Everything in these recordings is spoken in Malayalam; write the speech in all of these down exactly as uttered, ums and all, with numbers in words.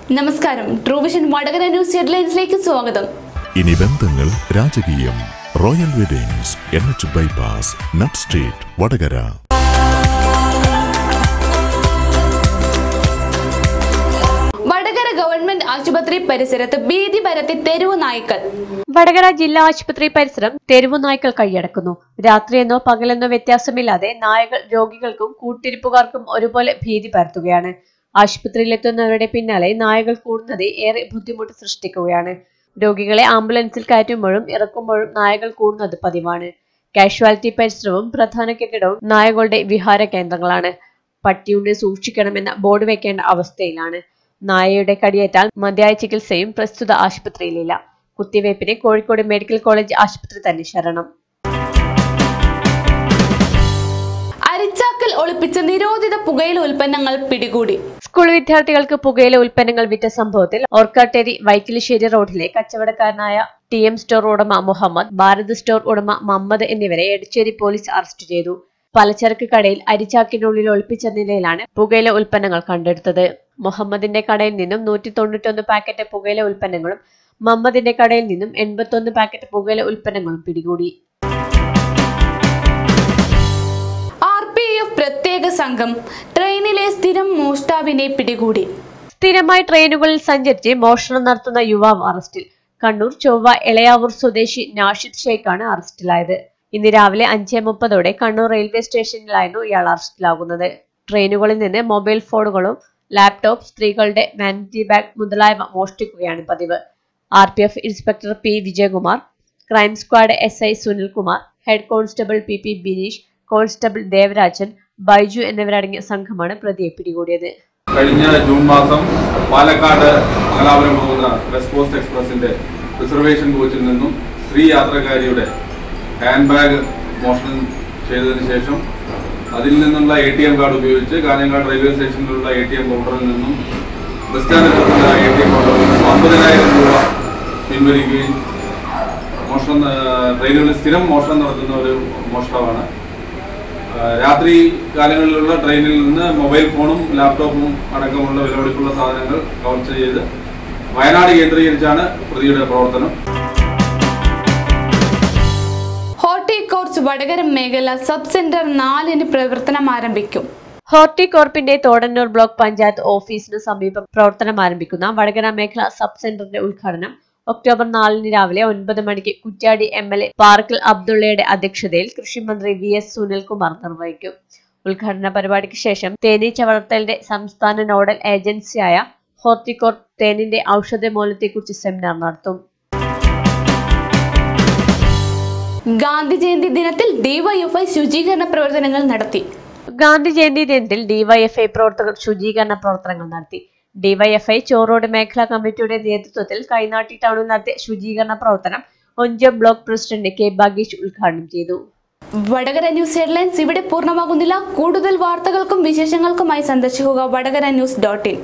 നമസ്കാരം, ട്രൂ വിഷൻ വടകര ന്യൂസ് ഹെഡ്ലൈൻസിലേക്ക് സ്വാഗതം. ഇനി ബന്ധങ്ങൾ രാജകീയം. Royal weddings, N H bypass, nut street, Vadakara. Vadakara government ആശുപത്രി പരിസരത്ത് ഭീതി പരത്തി തെരുവു നായ്ക്കൾ. വടകര ജില്ലാ ആശുപത്രി പരിസരം തെരുവു നായ്ക്കൾ കൈയടക്കുന്നു. രാത്രിയെന്നോ പകലെന്നോ വ്യത്യാസമില്ലാതെ നായകൾ രോഗികൾക്കും കൂട്ടിരിപ്പുകാർക്കും ഒരുപോലെ ഭീതി പരത്തുകയാണ്. ആശുപത്രിയിലെത്തുന്നവരുടെ പിന്നാലെ നായകൾ കൂടുന്നത് ഏറെ ബുദ്ധിമുട്ട് സൃഷ്ടിക്കുകയാണ്. രോഗികളെ ആംബുലൻസിൽ കയറ്റുമ്പോഴും ഇറക്കുമ്പോഴും നായകൾ കൂടുന്നത് പതിവാണ്. കാഷ്വാലിറ്റി പരിസരവും പ്രധാന കെട്ടിടവും നായകളുടെ വിഹാര കേന്ദ്രങ്ങളാണ്. പട്ടിയുണ്ട് സൂക്ഷിക്കണമെന്ന ബോർഡ് വെക്കേണ്ട അവസ്ഥയിലാണ്. നായയുടെ കടിയേറ്റാൽ മതിയായ ചികിത്സയും പ്രസ്തുത ആശുപത്രിയിലില്ല. കുത്തിവയ്പ്പിന് കോഴിക്കോട് മെഡിക്കൽ കോളേജ് ആശുപത്രി തന്നെ ശരണം. അരിച്ചാക്കിൽ ഒളിപ്പിച്ച നിരോധിത പുകയില ഉൽപ്പന്നങ്ങൾ പിടികൂടി. സ്കൂൾ വിദ്യാർത്ഥികൾക്ക് പുകയില ഉൽപ്പന്നങ്ങൾ വിറ്റ സംഭവത്തിൽ ഓർക്കാട്ടേരി വൈക്കിലിശ്ശേരി റോഡിലെ കച്ചവടക്കാരനായ ടി എം സ്റ്റോർ ഉടമ മുഹമ്മദ്, ഭാരത് സ്റ്റോർ ഉടമ മുഹമ്മദ് എന്നിവരെ എടച്ചേരി പോലീസ് അറസ്റ്റ് ചെയ്തു. പലചരക്ക് കടയിൽ അരിച്ചാക്കിനുള്ളിൽ ഒളിപ്പിച്ച നിലയിലാണ് പുകയില ഉൽപ്പന്നങ്ങൾ കണ്ടെടുത്തത്. മുഹമ്മദിന്റെ കടയിൽ നിന്നും നൂറ്റി തൊണ്ണൂറ്റൊന്ന് പാക്കറ്റ് പുകയില ഉൽപ്പന്നങ്ങളും മുഹമ്മദിന്റെ കടയിൽ നിന്നും എൺപത്തൊന്ന് പാക്കറ്റ് പുകയില ഉൽപ്പന്നങ്ങളും പിടികൂടി. പ്രത്യേക സംഘം ട്രെയിനിലെ സ്ഥിരം മോഷ്ടാവിനെ പിടികൂടി. സ്ഥിരമായി ട്രെയിനുകളിൽ സഞ്ചരിച്ച് മോഷണം നടത്തുന്ന യുവാവ് അറസ്റ്റിൽ. കണ്ണൂർ ചൊവ്വ എളയാവൂർ സ്വദേശി നാഷിദ് ഷെയ്ഖാണ് അറസ്റ്റിലായത്. ഇന്ന് രാവിലെ അഞ്ചേ മുപ്പതോടെ കണ്ണൂർ റെയിൽവേ സ്റ്റേഷനിലായിരുന്നു ഇയാൾ അറസ്റ്റിലാകുന്നത്. ട്രെയിനുകളിൽ നിന്ന് മൊബൈൽ ഫോണുകളും ലാപ്ടോപ്പ്, സ്ത്രീകളുടെ വാനിറ്റി ബാഗ് മുതലായവ മോഷ്ടിക്കുകയാണ് പതിവ്. R P F inspector P Vijayakumar, crime squad S I Sunilkumar, head constable P P Bineesh, constable Devarajan, Baiju എന്നിവരടങ്ങിയ സംഘമാണ് പ്രതിയെ പിടികൂടിയത്. കഴിഞ്ഞ ജൂൺ മാസം പാലക്കാട് മംഗലാപുരം പോകുന്ന വെസ്റ്റ് കോസ്റ്റ് എക്സ്പ്രസിന്റെ റിസർവേഷൻ കോച്ചിൽ നിന്നും സ്ത്രീ യാത്രക്കാരിയുടെ ഹാൻഡ് ബാഗ് മോഷണം ചെയ്തതിനു ശേഷം അതിൽ നിന്നുള്ള എ ടി എം കാർഡ് ഉപയോഗിച്ച് കാഞ്ഞങ്ങാട് റെയിൽവേ സ്റ്റേഷനിലുള്ള എ ടി എം കൗണ്ടറിൽ നിന്നും ബസ് സ്റ്റാൻഡിലുള്ള എ ടി എം കൗണ്ടറിൽ നിന്നും അമ്പതിനായിരം രൂപ പിൻവലിക്കുകയും മോഷണം ട്രെയിനുകളിൽ സ്ഥിരം മോഷണം നടത്തുന്ന ഒരു മോഷ്ടാവാണ്. രാത്രി കാലങ്ങളിലുള്ള ട്രെയിനിൽ നിന്ന് മൊബൈൽ ഫോണും ലാപ്ടോപ്പും അടക്കമുള്ള വിലപിടിപ്പുള്ള സാധനങ്ങൾ കവർച്ച ചെയ്ത് വയനാട് കേന്ദ്രീകരിച്ചാണ് പ്രതിയുടെ പ്രവർത്തനം. ഹോർട്ടികോർപ്പ് വടകര മേഖല സബ് സെന്റർ നാലിന് പ്രവർത്തനം ആരംഭിക്കും. ഹോർട്ടികോർപ്പിന്റെ തോടന്നൂർ ബ്ലോക്ക് പഞ്ചായത്ത് ഓഫീസിന് സമീപം പ്രവർത്തനം ആരംഭിക്കുന്ന വടകര മേഖല സബ് സെന്ററിന്റെ ഉദ്ഘാടനം ഒക്ടോബർ നാലിന് രാവിലെ ഒൻപത് മണിക്ക് കുറ്റ്യാടി എം എൽ എ പാർക്കിൽ അബ്ദുള്ളയുടെ അധ്യക്ഷതയിൽ കൃഷിമന്ത്രി വി എസ് സുനിൽകുമാർ നിർവഹിക്കും. ഉദ്ഘാടന പരിപാടിക്ക് ശേഷം തേനീച്ച വളർത്തലിന്റെ സംസ്ഥാന നോഡൽ ഏജൻസിയായ ഹോർട്ടികോർപ്പ് തേനിന്റെ ഔഷധ മൂല്യത്തെക്കുറിച്ച് സെമിനാർ നടത്തും. ഗാന്ധി ജയന്തി ദിനത്തിൽ ഡിവൈഎഫ്ഐ ശുചീകരണ പ്രവർത്തനങ്ങൾ നടത്തി. ഗാന്ധി ജയന്തി ദിനത്തിൽ ഡിവൈഎഫ്ഐ പ്രവർത്തകർ ശുചീകരണ പ്രവർത്തനങ്ങൾ നടത്തി. ഡിവൈഎഫ്ഐ ചോറോഡ് മേഖലാ കമ്മിറ്റിയുടെ നേതൃത്വത്തിൽ കൈനാട്ടി ടൗണിൽ നടത്തിയ ശുചീകരണ പ്രവർത്തനം Oncham block president K Bhagesh ഉദ്ഘാടനം ചെയ്തു. വടകര ന്യൂസ് ഹെഡ്ലൈൻസ് ഇവിടെ പൂർണ്ണമാകുന്നില്ല. കൂടുതൽ വാർത്തകൾക്കും വിശേഷങ്ങൾക്കുമായി സന്ദർശിക്കുക വടകര ന്യൂസ് ഡോട്ട് ഇൻ.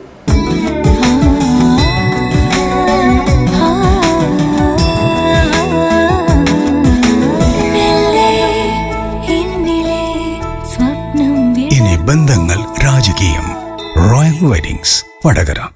ഇനി ബന്ധങ്ങൾ രാജകീയം. Royal weddings, Vadakara.